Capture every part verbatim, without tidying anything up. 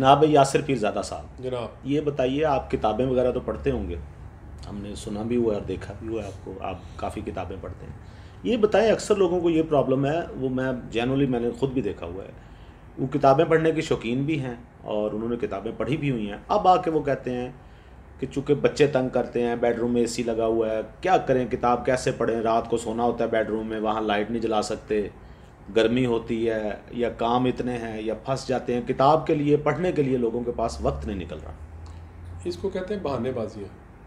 जनाब यासिर पीरज़ादा साहब, जनाब ये बताइए, आप किताबें वगैरह तो पढ़ते होंगे, हमने सुना भी हुआ है और देखा भी हुआ है आपको, आप काफ़ी किताबें पढ़ते हैं। ये बताएं, अक्सर लोगों को ये प्रॉब्लम है, वो मैं जनरली मैंने खुद भी देखा हुआ है, वो किताबें पढ़ने के शौकीन भी हैं और उन्होंने किताबें पढ़ी भी हुई हैं। अब आके वो कहते हैं कि चूँकि बच्चे तंग करते हैं, बेडरूम में एसी लगा हुआ है, क्या करें, किताब कैसे पढ़ें, रात को सोना होता है बेडरूम में, वहाँ लाइट नहीं जला सकते, गर्मी होती है, या काम इतने हैं, या फंस जाते हैं, किताब के लिए पढ़ने के लिए लोगों के पास वक्त नहीं निकल रहा। इसको कहते हैं बहानेबाजी।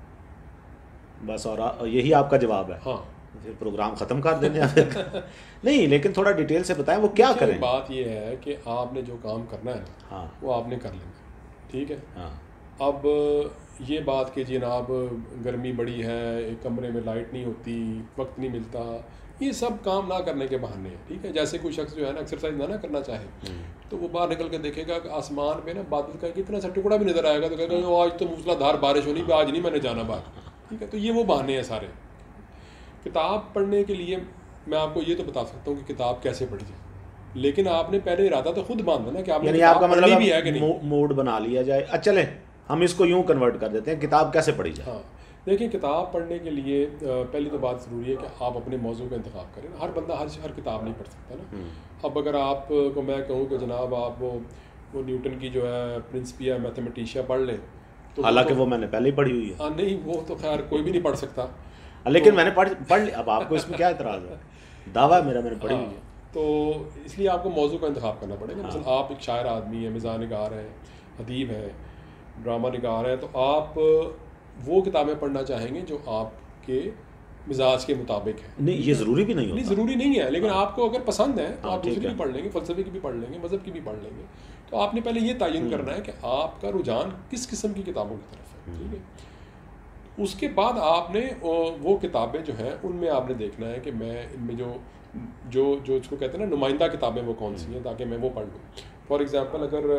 बस, और यही आपका जवाब है? हाँ। फिर प्रोग्राम ख़त्म कर देने नहीं, लेकिन थोड़ा डिटेल से बताएं वो क्या करें। बात ये है कि आपने जो काम करना है, हाँ, वो आपने कर लेना, ठीक है। हाँ। अब ये बात कि जनाब गर्मी बड़ी है, एक कमरे में लाइट नहीं होती, वक्त नहीं मिलता, ये सब काम ना करने के बहाने हैं, ठीक है। जैसे कोई शख्स जो है ना एक्सरसाइज ना ना करना चाहे, तो वो बाहर निकल के देखेगा कि आसमान पे ना बादल का कितना सा टुकड़ा भी नजर आएगा, तो कहेगा आज तो मूसलाधार बारिश होनी, आज नहीं मैंने जाना बाहर, ठीक है। तो ये वो बहाने हैं सारे। किताब पढ़ने के लिए मैं आपको ये तो बता सकता हूँ कि किताब कैसे पढ़ी जाए, लेकिन आपने पहले इरादा तो खुद बांधना ना कि आपने किताब पढ़नी भी है कि नहीं। मूड बना लिया जाए। अच्छा चलें, हम इसको यूँ कन्वर्ट कर देते हैं, किताब कैसे पढ़ी जाए। हाँ, देखिए, किताब पढ़ने के लिए पहली तो बात ज़रूरी है कि आप अपने मौजू का इंतखाब करें। हर बंदा हर हर किताब नहीं पढ़ सकता ना। अब अगर आपको मैं कहूँ कि जनाब आप वो वो न्यूटन की जो है प्रिंसिपिया मैथमेटिशिया पढ़ लें, तो हालांकि वो मैंने पहले ही पढ़ी हुई है। हाँ, नहीं, वो तो खैर कोई भी नहीं पढ़ सकता, लेकिन तो, मैंने पढ़ पढ़ लिया। अब आपको इसमें क्या इतराज़ है? दावा है मेरा, मैंने पढ़ी हुई है। तो इसलिए आपको मौजू का इंतखाब करना पड़ेगा। हाँ। मतलब आप एक शायर आदमी है, मिज़ाह निगार है, अदीब है, ड्रामा निगार है, तो आप वो किताबें पढ़ना चाहेंगे जो आपके मिजाज के मुताबिक है। नहीं, ये ज़रूरी भी नहीं होता। नहीं, ज़रूरी नहीं है, लेकिन हाँ। आपको अगर पसंद है तो हाँ, आप दूसरी भी पढ़ लेंगे, फ़लसफ़े की भी पढ़ लेंगे, मज़हब की भी पढ़ लेंगे। तो आपने पहले ये तयन करना है कि आपका रुझान किस किस्म की किताबों की तरफ है, ठीक है। उसके बाद आपने वो किताबें जो हैं उनमें आपने देखना है कि मैं इनमें जो जो जो इसको कहते हैं ना नुमाइंदा किताबें, वो कौन सी हैं, ताकि मैं वो पढ़ लूँ। फॉर एग्ज़ाम्पल, अगर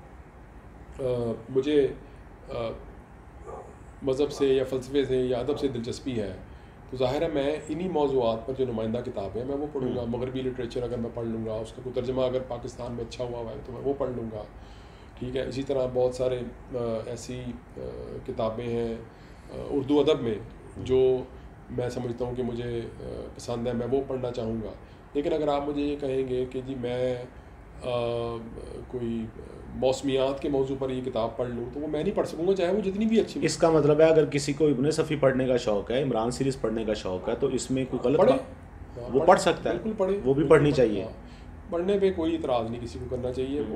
आ, मुझे आ, मज़हब से या फ़लसफ़े से या अदब से दिलचस्पी है, तो ज़ाहिर है मैं इन्हीं मौज़ूआत पर जो नुमाइंदा किताबें हैं मैं वो पढ़ूँगा। मगरबी लिटरेचर अगर मैं पढ़ लूँगा, उसका कोई तर्जमा अगर पाकिस्तान में अच्छा हुआ है तो मैं वो पढ़ लूँगा, ठीक है। इसी तरह बहुत सारे ऐसी किताबें हैं उर्दू अदब में जो मैं समझता हूँ कि मुझे पसंद है, मैं वो पढ़ना चाहूँगा। लेकिन अगर आप मुझे ये कहेंगे कि जी मैं आ, कोई मौसमियात के मौजू पर ये किताब पढ़ लूँ, तो वो मैं नहीं पढ़ सकूँगा, चाहे वो जितनी भी अच्छी। इसका मतलब है अगर किसी को इब्ने सफ़ी पढ़ने का शौक़ है, इमरान सीरीज़ पढ़ने का शौक़ है, तो इसमें कोई गलत पढ़े, वो पढ़ सकता है, बिल्कुल पढ़े, वो भी पढ़नी चाहिए। पढ़ने पे कोई इतराज़ नहीं किसी को करना चाहिए, वो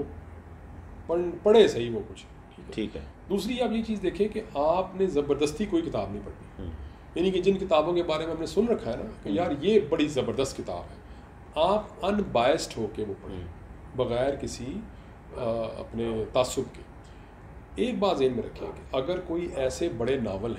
पढ़ पढ़े सही वो कुछ, ठीक है। दूसरी आप ये चीज़ देखें कि आपने ज़बरदस्ती कोई किताब नहीं पढ़नी, यानी कि जिन किताबों के बारे में हमने सुन रखा है ना कि यार ये बड़ी ज़बरदस्त किताब है, आप अनबायस्ड होके वो पढ़ें बग़ैर किसी आ, अपने तासुब के। एक बात ज़हन में रखें कि अगर कोई ऐसे बड़े नावल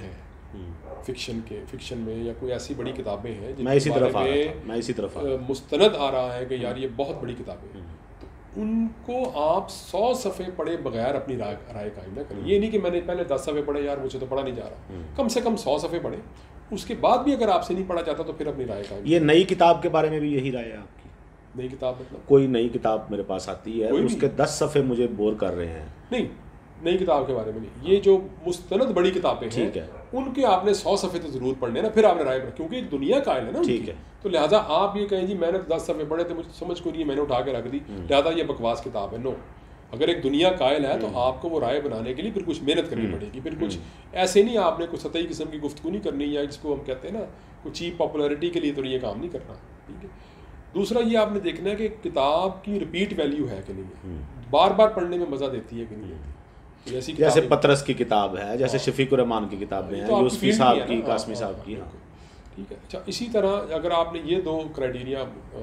हैं फिक्शन के, फिक्शन में, या कोई ऐसी बड़ी किताबें हैं जिनके बारे में मैं इसी तरफ मुस्तनद आ रहा है कि यार ये बहुत बड़ी किताबें हैं, तो उनको आप सौ सफ़े पढ़े बगैर अपनी राय राय कायम ना करें। ये नहीं कि मैंने पहले दस सफ़े पढ़े, यार मुझे तो पढ़ा नहीं जा रहा, कम से कम सौ सफ़े पढ़े, उसके बाद भी अगर आपसे नहीं पढ़ा जाता तो फिर अपनी राय कायम। ये नई किताब के बारे में भी यही राय है आपकी? नई किताब मतलब कोई नई किताब मेरे पास आती है, उसके दस सफ़े मुझे बोर कर रहे हैं। नहीं, नई किताब के बारे में नहीं, ये जो मुस्तनद बड़ी किताबें हैं, है। उनके आपने सौ सफ़े तो ज़रूर पढ़ने ना, फिर आपने राय पढ़, क्योंकि एक दुनिया कायल है ना, ठीक है। तो लिहाजा आप ये कहें जी मैंने दस सफ़े पढ़े थे, मुझे समझ को नहीं, मैंने उठा के रख दी, लिहाजा ये बकवास किताब है। नो, अगर एक दुनिया कायल है तो आपको वो राय बनाने के लिए फिर कुछ मेहनत करनी पड़ेगी, फिर कुछ ऐसे नहीं आपने कुछ सतही किस्म की गुफ्तगू नहीं करनी, या जिसको हम कहते हैं ना कुछ चीप पॉपुलैरिटी के लिए तो ये काम नहीं करना, ठीक है। दूसरा ये आपने देखना है कि किताब की रिपीट वैल्यू है कि नहीं, बार बार पढ़ने में मज़ा देती है कि नहीं देती। जैसे जैसे पतरस की किताब है, जैसे शफीकुर रहमान की किताबें हैं, यूसुफी साहब की, कासमी साहब की, ठीक है। अच्छा, इसी तरह अगर आपने ये दो क्राइटेरिया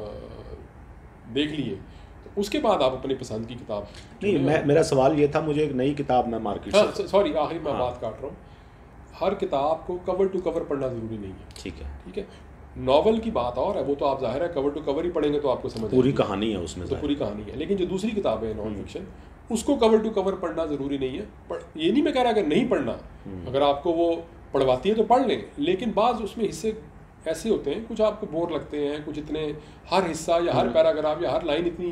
देख लिए तो उसके बाद आप अपनी पसंद की किताब नहीं। मैं मेरा सवाल ये था, मुझे एक नई किताब मैं मार्केट से, सॉरी आखिर मैं बात काट रहा हूँ, हर किताब को कवर टू कवर पढ़ना ज़रूरी नहीं है, ठीक है, ठीक है। नॉवल की बात और है, वो तो आप जाहिर है कवर टू कवर ही पढ़ेंगे तो आपको समझ पूरी कहानी है उसमें, तो पूरी कहानी है। लेकिन जो दूसरी किताबें हैं नॉन फिक्शन, उसको कवर टू कवर पढ़ना ज़रूरी नहीं है। पर ये नहीं मैं कह रहा अगर नहीं पढ़ना, अगर आपको वो पढ़वाती है तो पढ़ लें, लेकिन बाज़ उसमें हिस्से ऐसे होते हैं, कुछ आपको बोर लगते हैं, कुछ इतने हर हिस्सा या हर पैराग्राफ या हर लाइन इतनी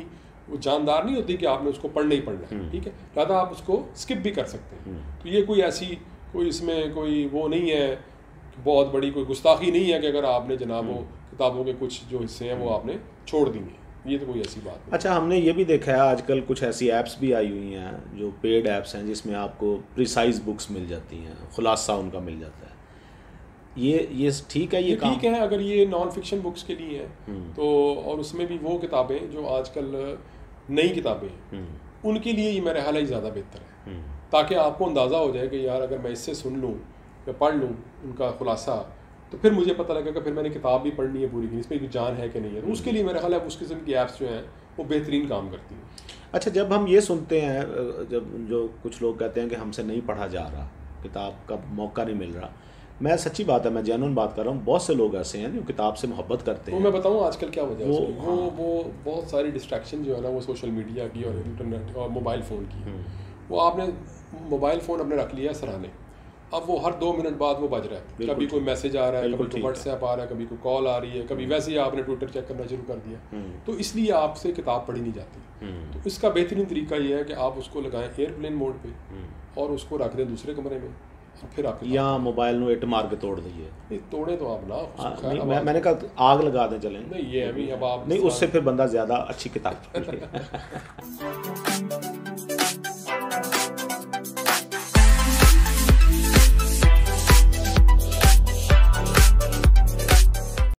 वो जानदार नहीं होती कि आपने उसको पढ़ना ही पढ़ना है, ठीक है, लिहाजा आप उसको स्किप भी कर सकते हैं। तो ये कोई ऐसी कोई इसमें कोई वो नहीं है, बहुत बड़ी कोई गुस्ताखी नहीं है कि अगर आपने जनाब वो किताबों के कुछ जो हिस्से हैं वो आपने छोड़ दिए, ये तो कोई ऐसी बात नहीं। अच्छा, हमने ये भी देखा है आजकल कुछ ऐसी ऐप्स भी आई हुई हैं जो पेड ऐप्स हैं जिसमें आपको प्रिसाइज बुक्स मिल जाती हैं, खुलासा उनका मिल जाता है, ये ये ठीक है? ये, ये ठीक है अगर ये नॉन फिक्शन बुक्स के लिए है तो, और उसमें भी वो किताबें जो आजकल नई किताबें हैं उनके लिए ये मेरा ख्याल है ज़्यादा बेहतर है, ताकि आपको अंदाज़ा हो जाए कि यार अगर मैं इससे सुन लूँ या पढ़ लूँ उनका खुलासा तो फिर मुझे पता लगेगा फिर मैंने किताब भी पढ़नी है पूरी की, इसमें कोई जान है कि नहीं है। तो उसके लिए मेरा ख्याल है उस किस्म की ऐप्स जो हैं वो बेहतरीन काम करती हैं। अच्छा, जब हम ये सुनते हैं, जब जो कुछ लोग कहते हैं कि हमसे नहीं पढ़ा जा रहा, किताब का मौका नहीं मिल रहा, मैं सच्ची बात है, मैं जेन्युइन बात कर रहा हूँ, बहुत से लोग ऐसे हैं जो किताब से मोहब्बत करते हैं। वो मैं बताऊँ आजकल क्या वजह है वो, वो वो बहुत सारी डिस्ट्रैक्शन जो है ना वो सोशल मीडिया की और इंटरनेट और मोबाइल फ़ोन की। वो आपने मोबाइल फ़ोन अपने रख लिया सराहने, अब वो हर दो मिनट बाद वो बज रहा है, कभी कोई मैसेज आ रहा है, कभी कोई व्हाट्सएप आ रहा है, कभी कोई कॉल आ रही है, कभी वैसे ही आपने ट्विटर चेक करना शुरू कर दिया, तो इसलिए आपसे किताब पढ़ी नहीं जाती। तो इसका बेहतरीन तरीका ये है कि आप उसको लगाएं एयरप्लेन मोड पे और उसको रख दें दूसरे कमरे में, फिर आप या मोबाइल नो इट मार के तोड़ दिए। तोड़े तो आप ना, नहीं, मैं, मैंने कहा आग लगा दें चलें, नहीं ये अभी अब आप नहीं, उससे फिर बंदा ज़्यादा अच्छी किताब